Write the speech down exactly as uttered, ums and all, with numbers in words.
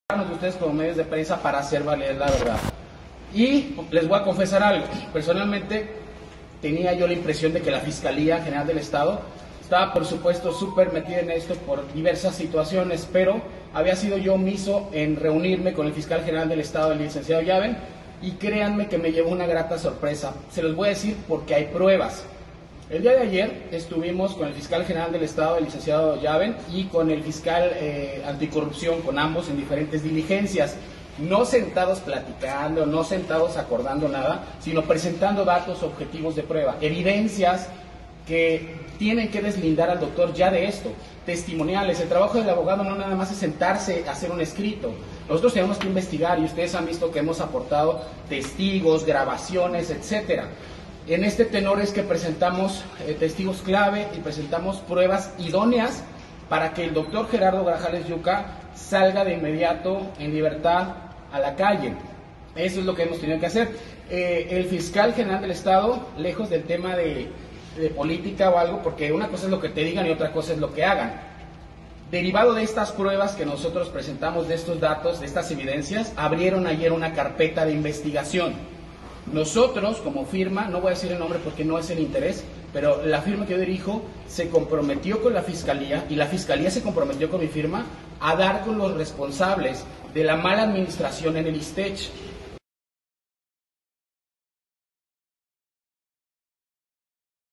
de ustedes como medios de prensa para hacer valer la verdad. Y les voy a confesar algo. Personalmente tenía yo la impresión de que la Fiscalía General del Estado estaba, por supuesto, súper metida en esto por diversas situaciones, pero había sido yo omiso en reunirme con el Fiscal General del Estado, el licenciado Llaven, y créanme que me llevó una grata sorpresa. Se los voy a decir porque hay pruebas. El día de ayer estuvimos con el Fiscal General del Estado, el licenciado Llaven, y con el Fiscal eh, Anticorrupción, con ambos en diferentes diligencias, no sentados platicando, no sentados acordando nada, sino presentando datos objetivos de prueba, evidencias que tienen que deslindar al doctor ya de esto, testimoniales. El trabajo del abogado no nada más es sentarse a hacer un escrito, nosotros tenemos que investigar, y ustedes han visto que hemos aportado testigos, grabaciones, etcétera. En este tenor es que presentamos eh, testigos clave y presentamos pruebas idóneas para que el doctor Gerardo Grajales Yuca salga de inmediato en libertad a la calle. Eso es lo que hemos tenido que hacer. Eh, el fiscal general del Estado, lejos del tema de, de política o algo, porque una cosa es lo que te digan y otra cosa es lo que hagan. Derivado de estas pruebas que nosotros presentamos, de estos datos, de estas evidencias, abrieron ayer una carpeta de investigación. Nosotros, como firma, no voy a decir el nombre porque no es el interés, pero la firma que yo dirijo se comprometió con la Fiscalía y la Fiscalía se comprometió con mi firma a dar con los responsables de la mala administración en el ISTECH.